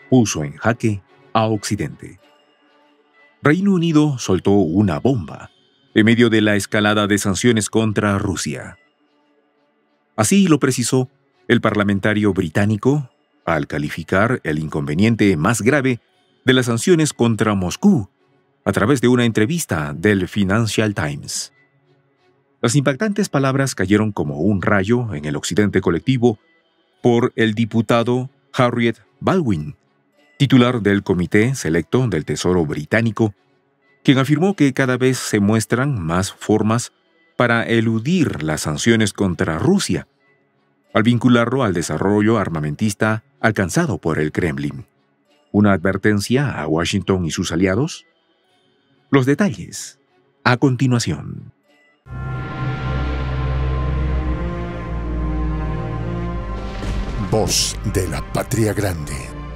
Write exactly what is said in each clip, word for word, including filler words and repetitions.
puso en jaque a Occidente. Reino Unido soltó una bomba en medio de la escalada de sanciones contra Rusia. Así lo precisó el parlamentario británico al calificar el inconveniente más grave de las sanciones contra Moscú a través de una entrevista del Financial Times. Las impactantes palabras cayeron como un rayo en el occidente colectivo por el diputado Harriet Baldwin, titular del Comité Selecto del Tesoro británico, quien afirmó que cada vez se muestran más formas para eludir las sanciones contra Rusia, al vincularlo al desarrollo armamentista alcanzado por el Kremlin. ¿Una advertencia a Washington y sus aliados? Los detalles, a continuación. Voz de la Patria Grande.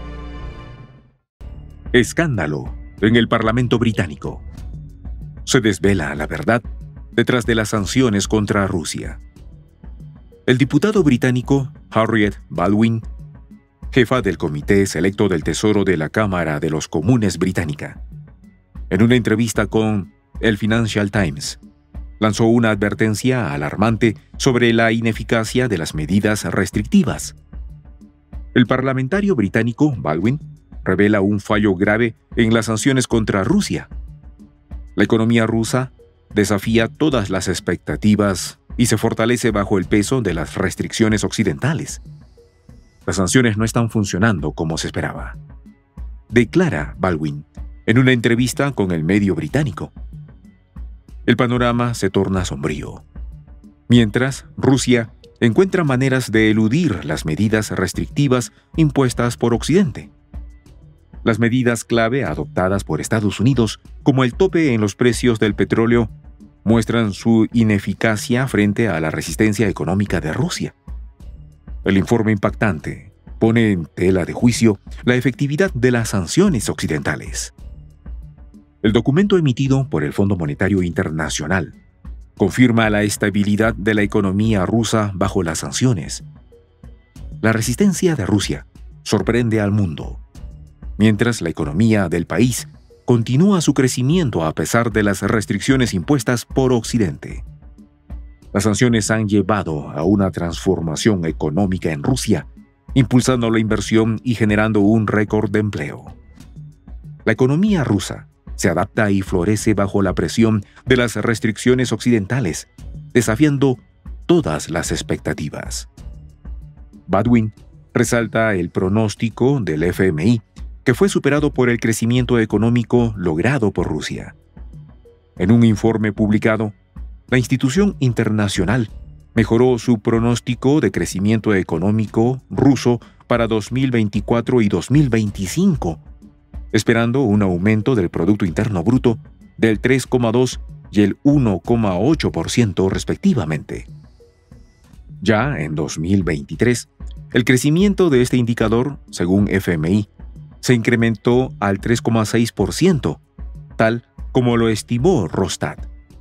Escándalo en el Parlamento británico. Se desvela la verdad detrás de las sanciones contra Rusia. El diputado británico Harriet Baldwin, jefa del Comité Selecto del Tesoro de la Cámara de los Comunes británica, en una entrevista con el Financial Times, lanzó una advertencia alarmante sobre la ineficacia de las medidas restrictivas. El parlamentario británico Baldwin revela un fallo grave en las sanciones contra Rusia. La economía rusa desafía todas las expectativas y se fortalece bajo el peso de las restricciones occidentales. Las sanciones no están funcionando como se esperaba, declara Baldwin en una entrevista con el medio británico. El panorama se torna sombrío. Mientras, Rusia encuentra maneras de eludir las medidas restrictivas impuestas por Occidente. Las medidas clave adoptadas por Estados Unidos, como el tope en los precios del petróleo, muestran su ineficacia frente a la resistencia económica de Rusia. El informe impactante pone en tela de juicio la efectividad de las sanciones occidentales. El documento emitido por el Fondo Monetario Internacional confirma la estabilidad de la economía rusa bajo las sanciones. La resistencia de Rusia sorprende al mundo, mientras la economía del país continúa su crecimiento a pesar de las restricciones impuestas por Occidente. Las sanciones han llevado a una transformación económica en Rusia, impulsando la inversión y generando un récord de empleo. La economía rusa se adapta y florece bajo la presión de las restricciones occidentales, desafiando todas las expectativas. Baldwin resalta el pronóstico del F M I, que fue superado por el crecimiento económico logrado por Rusia. En un informe publicado, la institución internacional mejoró su pronóstico de crecimiento económico ruso para dos mil veinticuatro y dos mil veinticinco, esperando un aumento del Producto Interno Bruto del tres coma dos y el uno coma ocho por ciento respectivamente. Ya en dos mil veintitrés, el crecimiento de este indicador, según F M I, se incrementó al tres coma seis por ciento, tal como lo estimó Rosstat.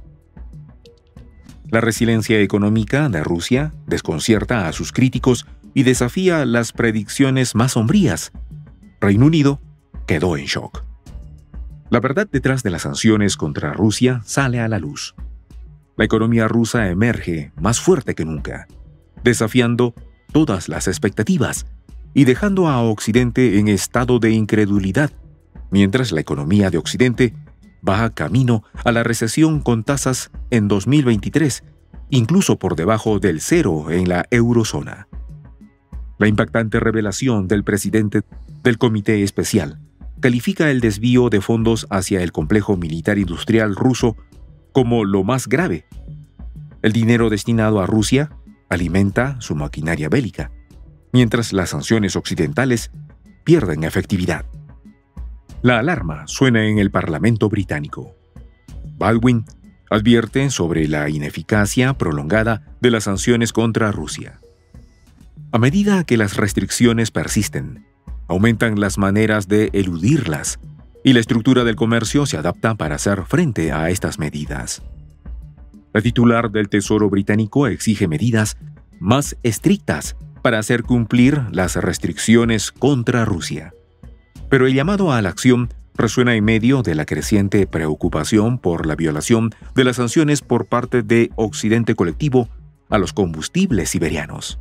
La resiliencia económica de Rusia desconcierta a sus críticos y desafía las predicciones más sombrías. Reino Unido quedó en shock. La verdad detrás de las sanciones contra Rusia sale a la luz. La economía rusa emerge más fuerte que nunca, desafiando todas las expectativas y dejando a Occidente en estado de incredulidad, mientras la economía de Occidente va camino a la recesión con tasas en dos mil veintitrés, incluso por debajo del cero en la eurozona. La impactante revelación del presidente del Comité Especial califica el desvío de fondos hacia el complejo militar industrial ruso como lo más grave. El dinero destinado a Rusia alimenta su maquinaria bélica, mientras las sanciones occidentales pierden efectividad. La alarma suena en el Parlamento británico. Baldwin advierte sobre la ineficacia prolongada de las sanciones contra Rusia. A medida que las restricciones persisten, aumentan las maneras de eludirlas y la estructura del comercio se adapta para hacer frente a estas medidas. La titular del Tesoro británico exige medidas más estrictas para hacer cumplir las restricciones contra Rusia. Pero el llamado a la acción resuena en medio de la creciente preocupación por la violación de las sanciones por parte de Occidente colectivo a los combustibles siberianos.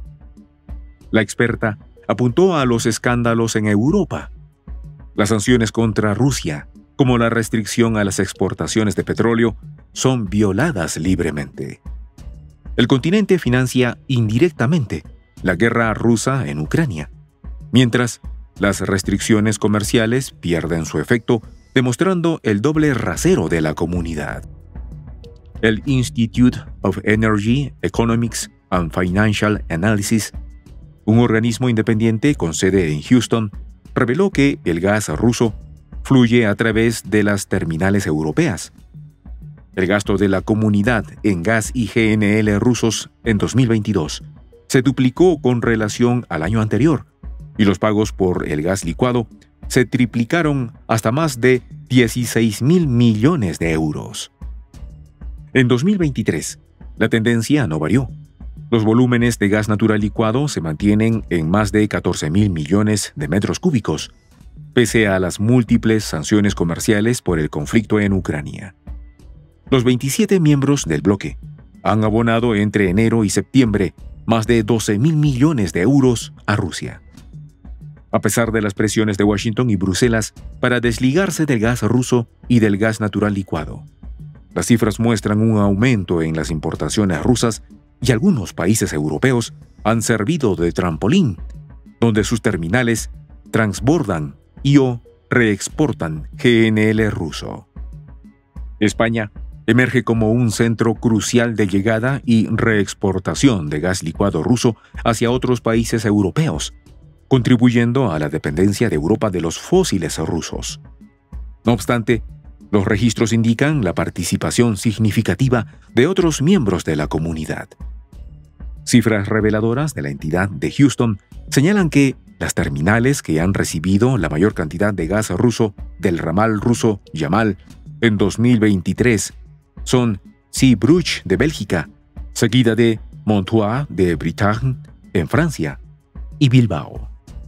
La experta apuntó a los escándalos en Europa. Las sanciones contra Rusia, como la restricción a las exportaciones de petróleo, son violadas libremente. El continente financia indirectamente la guerra rusa en Ucrania, mientras las restricciones comerciales pierden su efecto, demostrando el doble rasero de la comunidad. El Institute of Energy, Economics and Financial Analysis, un organismo independiente con sede en Houston, reveló que el gas ruso fluye a través de las terminales europeas. El gasto de la comunidad en gas y G N L rusos en dos mil veintidós se duplicó con relación al año anterior, y los pagos por el gas licuado se triplicaron hasta más de dieciséis mil millones de euros. En dos mil veintitrés, la tendencia no varió. Los volúmenes de gas natural licuado se mantienen en más de catorce mil millones de metros cúbicos, pese a las múltiples sanciones comerciales por el conflicto en Ucrania. Los veintisiete miembros del bloque han abonado entre enero y septiembre más de doce mil millones de euros a Rusia. A pesar de las presiones de Washington y Bruselas para desligarse del gas ruso y del gas natural licuado, las cifras muestran un aumento en las importaciones rusas y algunos países europeos han servido de trampolín, donde sus terminales transbordan y o reexportan G N L ruso. España emerge como un centro crucial de llegada y reexportación de gas licuado ruso hacia otros países europeos, contribuyendo a la dependencia de Europa de los fósiles rusos. No obstante, los registros indican la participación significativa de otros miembros de la comunidad. Cifras reveladoras de la entidad de Houston señalan que las terminales que han recibido la mayor cantidad de gas ruso del ramal ruso Yamal en dos mil veintitrés son Zeebrugge de Bélgica, seguida de Montois de Bretagne en Francia y Bilbao.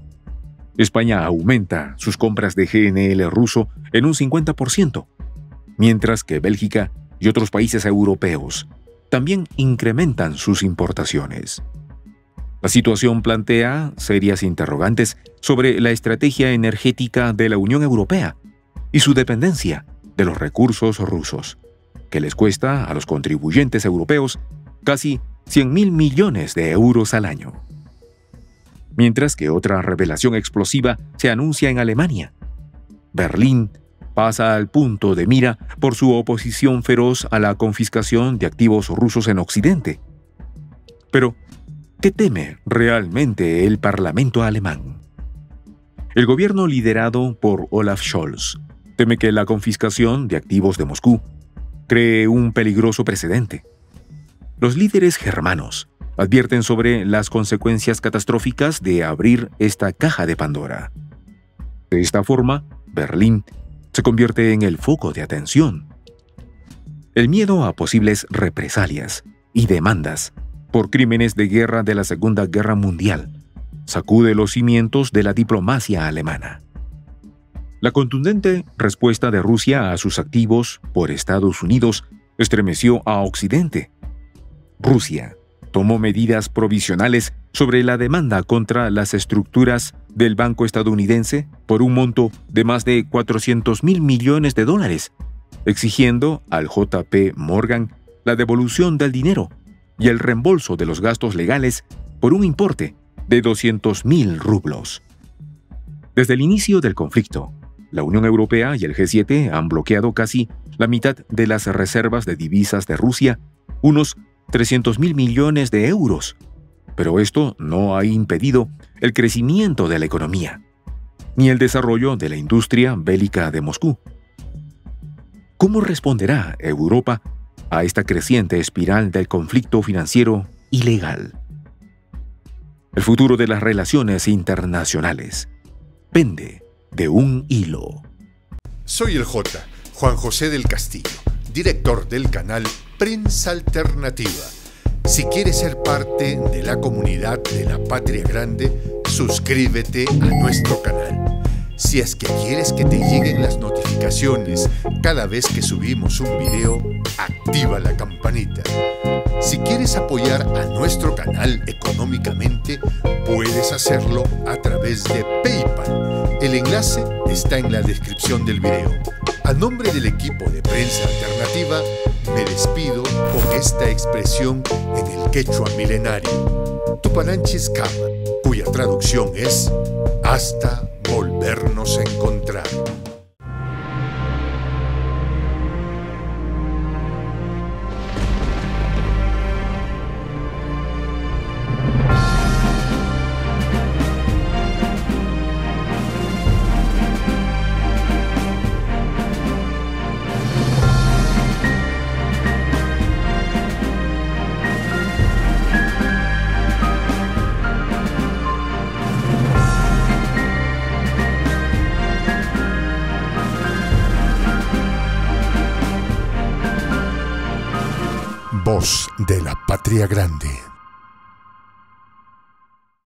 España aumenta sus compras de G N L ruso en un cincuenta por ciento, mientras que Bélgica y otros países europeos también incrementan sus importaciones. La situación plantea serias interrogantes sobre la estrategia energética de la Unión Europea y su dependencia de los recursos rusos, que les cuesta a los contribuyentes europeos casi cien mil millones de euros al año. Mientras que otra revelación explosiva se anuncia en Alemania. Berlín pasa al punto de mira por su oposición feroz a la confiscación de activos rusos en Occidente. Pero, ¿qué teme realmente el Parlamento alemán? El gobierno liderado por Olaf Scholz teme que la confiscación de activos de Moscú cree un peligroso precedente. Los líderes germanos advierten sobre las consecuencias catastróficas de abrir esta caja de Pandora. De esta forma, Berlín se convierte en el foco de atención. El miedo a posibles represalias y demandas por crímenes de guerra de la Segunda Guerra Mundial sacude los cimientos de la diplomacia alemana. La contundente respuesta de Rusia a sus activos por Estados Unidos estremeció a Occidente. Rusia tomó medidas provisionales sobre la demanda contra las estructuras del banco estadounidense por un monto de más de cuatrocientos mil millones de dólares, exigiendo al J P Morgan la devolución del dinero y el reembolso de los gastos legales por un importe de doscientos mil rublos. Desde el inicio del conflicto, la Unión Europea y el G siete han bloqueado casi la mitad de las reservas de divisas de Rusia, unos trescientos mil millones de euros. Pero esto no ha impedido el crecimiento de la economía, ni el desarrollo de la industria bélica de Moscú. ¿Cómo responderá Europa a esta creciente espiral del conflicto financiero ilegal? El futuro de las relaciones internacionales pende de un hilo. Soy el J, Juan José del Castillo, director del canal Prensa Alternativa. Si quieres ser parte de la comunidad de la Patria Grande, suscríbete a nuestro canal. Si Si es que quieres que te lleguen las notificaciones cada vez que subimos un video, activa la campanita. Si quieres apoyar a nuestro canal económicamente, puedes hacerlo a través de PayPal. El enlace está en la descripción del video. A nombre del equipo de Prensa Alternativa, me despido con esta expresión en el quechua milenario, Tupananchis Kama, cuya traducción es hasta volvernos a encontrar. Voz de la Patria Grande.